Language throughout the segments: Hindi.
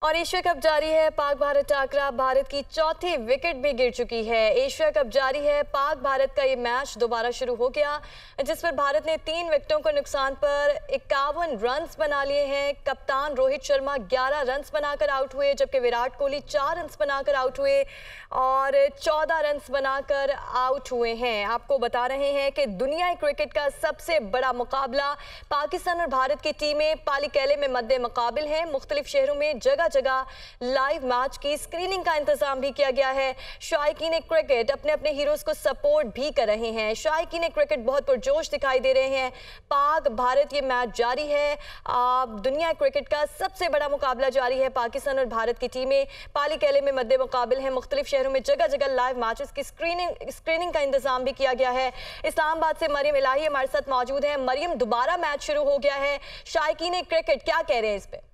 और एशिया कप जारी है। पाक भारत टाकरा, भारत की चौथी विकेट भी गिर चुकी है। एशिया कप जारी है। पाक भारत का ये मैच दोबारा शुरू हो गया, जिस पर भारत ने 3 विकेटों के नुकसान पर 51 रन्स बना लिए हैं। कप्तान रोहित शर्मा 11 रन्स बनाकर आउट हुए, जबकि विराट कोहली 4 रन्स बनाकर आउट हुए और 14 रन्स बनाकर आउट हुए हैं। आपको बता रहे हैं कि दुनिया क्रिकेट का सबसे बड़ा मुकाबला पाकिस्तान और भारत की टीमें पालीकेले में मद्दे मुकाबिल हैं। मुख्तलिफ शहरों में जगह जगह लाइव मैच की स्क्रीनिंग का इंतजाम भी किया गया है। शायकीन क्रिकेट अपने अपने हीरोज को सपोर्ट भी कर रहे हैं। शायकीन क्रिकेट बहुत पुरजोश दिखाई दे रहे हैं। पाक भारत ये मैच जारी है। दुनिया क्रिकेट का सबसे बड़ा मुकाबला जारी है। पाकिस्तान और भारत की टीमें पालीकेले में मद्दे मुकाबिल हैं। मुख्तलिफ शहरों में जगह जगह लाइव मैचेस की स्क्रीनिंग का इंतजाम भी किया गया है। इस्लामाबाद से मरियम इलाही हमारे साथ मौजूद है। मरियम, दोबारा मैच शुरू हो गया है, शायकीन क्रिकेट क्या कह रहे हैं इस पे?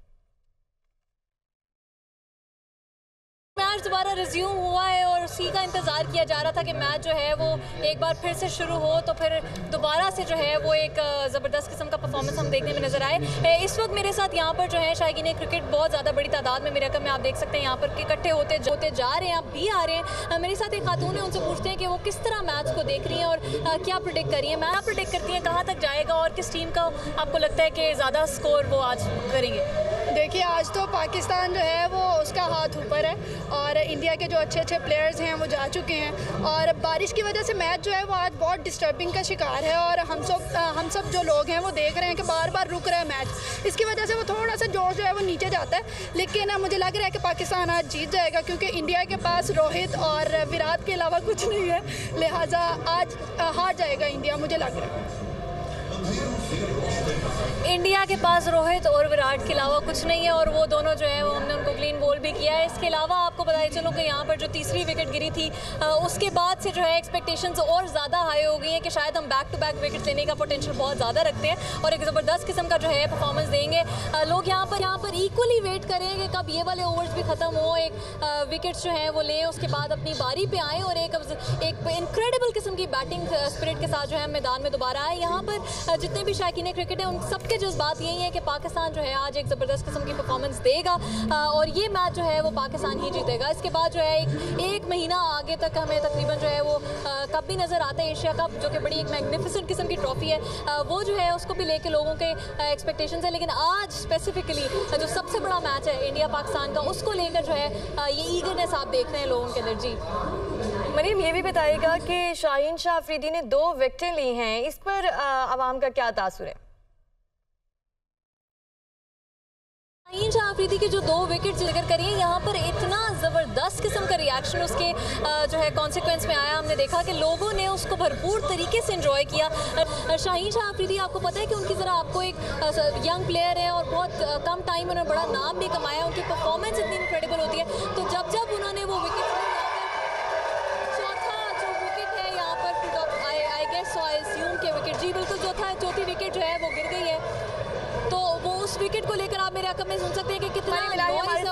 मैच दोबारा रिज्यूम हुआ है और उसी का इंतज़ार किया जा रहा था कि मैच जो है वो एक बार फिर से शुरू हो तो फिर दोबारा से जो है वो एक ज़बरदस्त किस्म का परफॉर्मेंस हम देखने में नज़र आए। इस वक्त मेरे साथ यहाँ पर जो है शायकीन क्रिकेट बहुत ज़्यादा बड़ी तादाद में मेरे कम में आप देख सकते हैं यहाँ पर इकट्ठे होते जा रहे हैं, आप भी आ रहे हैं। मेरे साथ एक खातून है, उनसे पूछते हैं कि वो किस तरह मैच को देख रही हैं और क्या प्रेडिक्ट कर रही है। मैच प्रेडिक्ट करती हैं कहाँ तक जाएगा और किस टीम का आपको लगता है कि ज़्यादा स्कोर वो आज करेंगे? देखिए, आज तो पाकिस्तान जो है वो उसका हाथ ऊपर है और इंडिया के जो अच्छे अच्छे प्लेयर्स हैं वो जा चुके हैं और बारिश की वजह से मैच जो है वो आज बहुत डिस्टर्बिंग का शिकार है और हम सब जो लोग हैं वो देख रहे हैं कि बार बार रुक रहा है मैच। इसकी वजह से वो थोड़ा सा जोश जो है वो नीचे जाता है, लेकिन मुझे लग रहा है कि पाकिस्तान आज जीत जाएगा क्योंकि इंडिया के पास रोहित और विराट के अलावा कुछ नहीं है, लिहाजा आज हार जाएगा इंडिया, मुझे लग रहा है। इंडिया के पास रोहित और विराट के अलावा कुछ नहीं है और वो दोनों जो है वो हमने उनको क्लीन बोल भी किया है। इसके अलावा आपको बताया चलो कि यहाँ पर जो तीसरी विकेट गिरी थी उसके बाद से जो है एक्सपेक्टेशंस और ज़्यादा हाई हो गई हैं कि शायद हम बैक टू बैक विकेट लेने का पोटेंशियल बहुत ज़्यादा रखते हैं और एक ज़बरदस्त किस्म का जो है परफॉर्मेंस देंगे। लोग यहाँ पर इक्वली वेट करें कि कब ये वाले ओवर्स भी ख़त्म हो, एक विकेट्स जो है वो लें, उसके बाद अपनी बारी पर आएँ और एक इनक्रेडिबल किस्म की बैटिंग स्पिरिट के साथ जो है मैदान में दोबारा आए। यहाँ पर जितने भी शायकीन क्रिकेट है उन सबके जज्बात यही है कि पाकिस्तान जो है आज एक ज़बरदस्त किस्म की परफॉर्मेंस देगा और ये मैच जो है वो पाकिस्तान ही जीतेगा। इसके बाद जो है एक महीना आगे तक हमें तकरीबन जो है वो कप भी नज़र आता है, एशिया कप, जो कि बड़ी एक मैग्निफिसेंट किस्म की ट्रॉफी है, वो जो है उसको भी लेके लोगों के एक्सपेक्टेशंस है। लेकिन आज स्पेसिफिकली जो सबसे बड़ा मैच है इंडिया पाकिस्तान का, उसको लेकर जो है ये ईगरनेस आप देख रहे हैं लोगों के अंदर। जी मरीम, ये भी बताइएगा कि शाहीन शाह अफरीदी ने 2 विकेटें ली हैं, इस पर आवाम का क्या तासुर है? शाहीन शाह अफरीदी के जो 2 विकेट जिक्र करिए, यहाँ पर इतना ज़बरदस्त किस्म का रिएक्शन उसके जो है कॉन्सिक्वेंस में आया। हमने देखा कि लोगों ने उसको भरपूर तरीके से एंजॉय किया। शाहीन शाह अफरीदी, आपको पता है कि उनकी ज़रा आपको एक यंग प्लेयर है और बहुत कम टाइम में उन्होंने बड़ा नाम भी कमाया, उनकी परफॉर्मेंस इतनी इनक्रेडिबल होती है। तो जब उन्होंने वो विकेट जी बिल्कुल चौथी विकेट जो है वो गिर गई है, तो वो उस विकेट को लेकर आप मेरे अकब में सुन सकते हैं कि कितना